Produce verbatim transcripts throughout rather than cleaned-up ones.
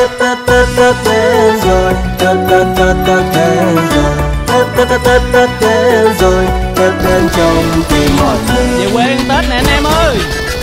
Tết Tết Tết Tết đến rồi, Tết Tết Tết Tết đến rồi, Tết Tết Tết Tết Tết đến rồi, Tết đến trong tim mọi người. Về quê ăn Tết nè anh em ơi.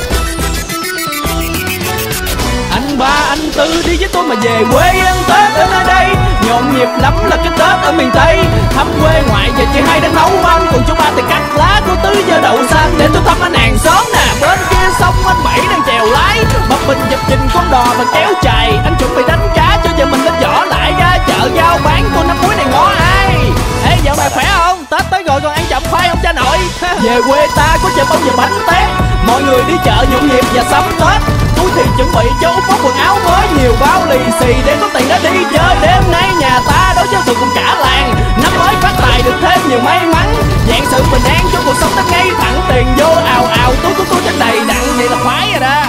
Anh Ba anh Tư đi với tôi mà về quê ăn Tết ở nơi đây. Nhộn nhịp lắm là cái Tết ở miền Tây. Thăm quê ngoại về chị hai đang nấu ăn, còn chú Ba thì cắt lá của Tứ giờ đậu xanh để tôi thăm anh hàng xóm nè. Bên kia sông anh Bảy đang chèo lái, bập bình dập trình con đò và kéo chài. Anh chuẩn bị đánh cá cho giờ mình lên vỏ lại ra chợ giao bán tôi năm muối này ngó ai. Ê dạo này khỏe không? Tết tới rồi còn ăn chậm khoai không cha nội? Về quê ta có chợ bao giờ bánh tét, mọi người đi chợ nhộn nhịp và sắm Tết. Tôi thì chuẩn bị cho Út có quần áo mới, nhiều bao lì xì để có tiền đã đi chơi. Đêm nay nhà ta đối giao thừa cùng cả làng, năm mới phát tài được thêm nhiều may mắn. Vạn sự bình an cho cuộc sống ta ngay thẳng, tiền vô ào ào, túi của tôi chắc đầy đặn, vậy là khoái rồi đó.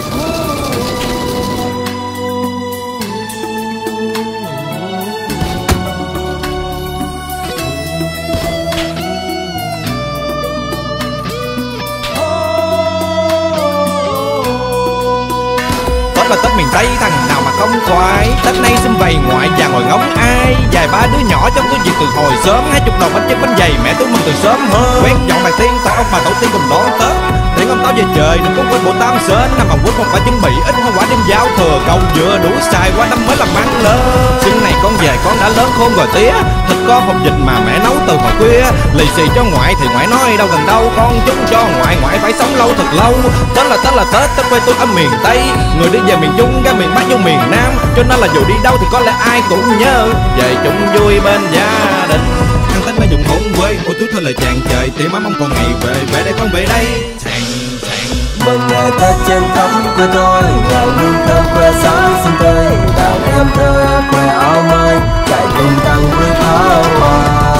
Là Tết miền Tây thằng nào mà không khoái. Tết nay xin về ngoại và ngồi ngóng ai. Vài ba đứa nhỏ trong tôi việc từ hồi sớm, hai chục đầu bánh chưng bánh dày mẹ tôi mừng từ sớm hơn. Quét dọn bàn tiên tao ông bà tổ tiên cùng đón Tết. Tiễn ông tao về trời đừng có quên bộ tam sến. Năm bằng quýt không phải chuẩn bị ít hoa quả đêm giao thừa. Cầu vừa đủ xài qua năm mới làm ăn lớn. Xuân này con về con đã lớn khôn rồi tía. Thịt con hộp vịt mà mẹ nấu từ hồi khuya. Lì xì cho ngoại thì ngoại nói đâu gần đâu. Con chúng cho ngoại, ngoại phải sống lâu thật lâu. Tết là Tết là Tết, Tết quê tôi ở miền Tây. Người đi về miền Trung ra miền Bắc vô miền Nam, cho nên là dù đi đâu thì có lẽ ai cũng nhớ về chung vui bên gia đình. Ăn Tết mới dùng thôn quê, ôi túi thơ lời chàng trời, tìm ấm mong còn ngày về, về đây con về đây. Thằng thằng Mừng ngày Tết trên thắm quê tôi, ngày lương thơm quê sáng xinh tươi, đào em thơ quê áo mới, chạy cùng tăng vui pháo hoa.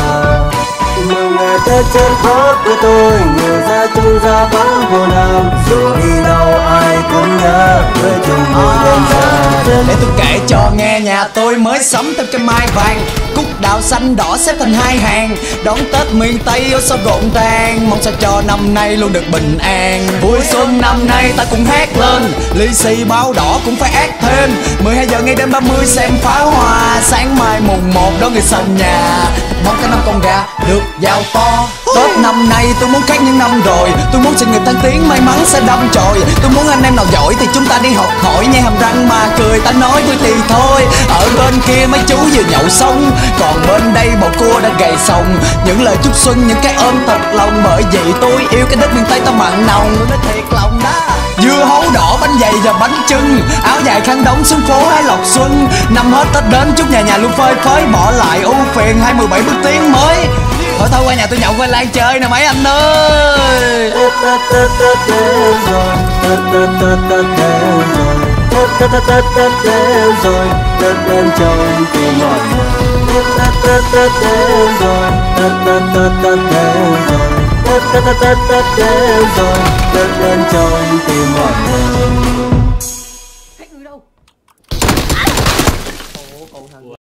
Mừng ngày Tết trên phố quê tôi, người ra chung ra vắng vô nam, dù đi đâu ai cũng nhớ quê chung vui bên gia đình. Để tôi kể cho nghe, nhà tôi mới sắm thêm cây mai vàng, cúc đào xanh đỏ xếp thành hai hàng, đón Tết miền Tây ôi sao rộn ràng, mong sao cho năm nay luôn được bình an. Vui xuân năm nay ta cùng hát lên, lì xì bao đỏ cũng phải át thêm. Mười hai giờ ngày đêm ba mươi xem pháo hoa, sáng mai mùng một đón người sân nhà, mong cả năm con gà được giàu to. Tết năm nay tôi muốn khác những năm rồi, tôi muốn sự nghiệp thăng tiến may mắn sẽ đâm chồi. Tôi muốn anh em nào giỏi thì chúng ta đi học hỏi, nhai hàm răng mà cười ta nói vui thì thôi. Ở bên kia mấy chú vừa nhậu xong, còn bên đây bầu cua đã gầy sòng. Những lời chúc xuân, những cái ôm thật lòng, bởi vì tôi yêu cái đất miền Tây ta mặn nồng. Tôi nói thiệt lòng đó. Dưa hấu đỏ, bánh dày và bánh chưng, áo dài khăn đóng xuống phố hái lộc xuân. Năm hết Tết đến chúc nhà nhà luôn phơi phới, bỏ lại ưu phiền hai mươi bảy bước tiến mới. Thôi thôi qua nhà tôi nhậu qua lan chơi nè mấy anh ơi. Tết Tết Tết Tết đến rồi, Tết Tết Tết Tết đến rồi, Tết Tết Tết Tết Tết đến rồi, Tết đến trong tim mọi người. Tết Tết Tết Tết đến rồi, Tết Tết Tết Tết đến rồi, Tết Tết Tết Tết Tết đến rồi, Tết đến trong tim mọi người.